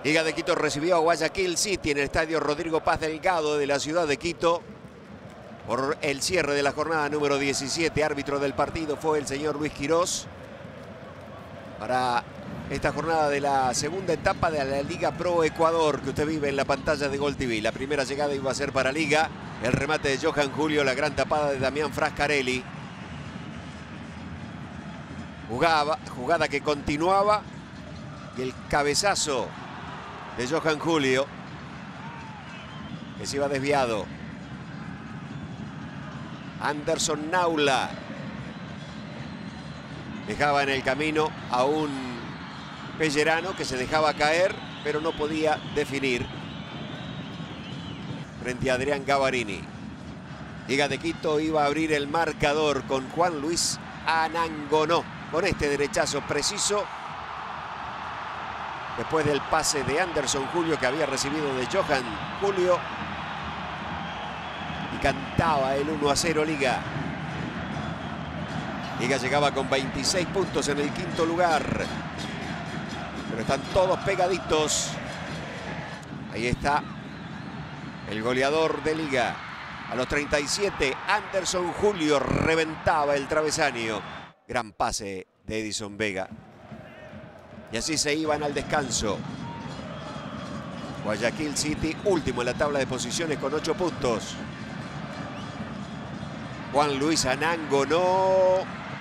Liga de Quito recibió a Guayaquil City en el estadio Rodrigo Paz Delgado de la ciudad de Quito por el cierre de la jornada número 17. Árbitro del partido fue el señor Luis Quirós para esta jornada de la segunda etapa de la Liga Pro Ecuador que usted vive en la pantalla de Gol TV. La primera llegada iba a ser para Liga, el remate de Johan Julio, la gran tapada de Damián Frascarelli. Jugada que continuaba y el cabezazo de Johan Julio que se iba desviado. Anderson Naula dejaba en el camino a un Pellerano que se dejaba caer pero no podía definir frente a Adrián Gavarini. Liga de Quito iba a abrir el marcador con Juan Luis Anangonó con este derechazo preciso después del pase de Anderson Julio que había recibido de Johan Julio y cantaba el 1-0 Liga. Liga llegaba con 26 puntos en el quinto lugar, pero están todos pegaditos. Ahí está el goleador de Liga. A los 37, Anderson Julio reventaba el travesaño. Gran pase de Edison Vega. Y así se iban al descanso. Guayaquil City, último en la tabla de posiciones con 8 puntos. Juan Luis Anangonó.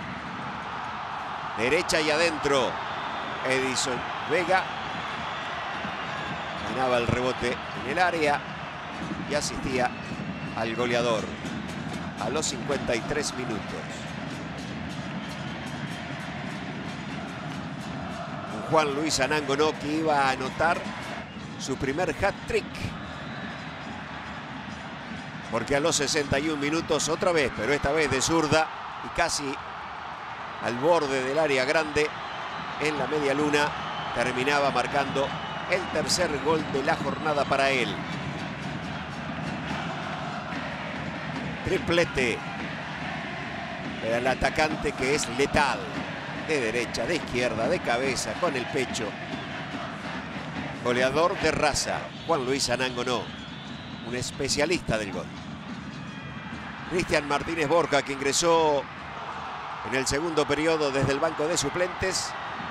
Derecha y adentro. Edison Vega. Ganaba el rebote en el área y asistía al goleador a los 53 minutos. Juan Luis Anangonó que iba a anotar su primer hat-trick. Porque a los 61 minutos otra vez, pero esta vez de zurda y casi al borde del área grande en la media luna, terminaba marcando el tercer gol de la jornada para él. Triplete para el atacante que es letal. De derecha, de izquierda, de cabeza, con el pecho. Goleador de raza, Juan Luis Anangonó, un especialista del gol. Cristian Martínez Borja, que ingresó en el segundo periodo desde el banco de suplentes,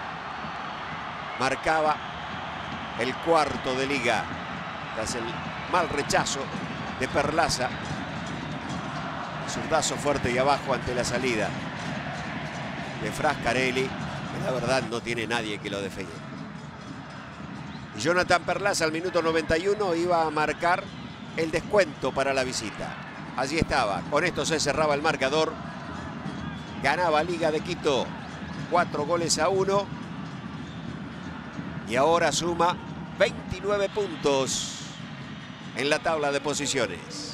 marcaba el cuarto de Liga tras el mal rechazo de Perlaza. Zurdazo fuerte y abajo ante la salida de Frascarelli, que la verdad no tiene nadie que lo defienda. Y Jonathan Perlaza al minuto 91 iba a marcar el descuento para la visita. Allí estaba, con esto se cerraba el marcador. Ganaba Liga de Quito 4-1 y ahora suma 29 puntos en la tabla de posiciones.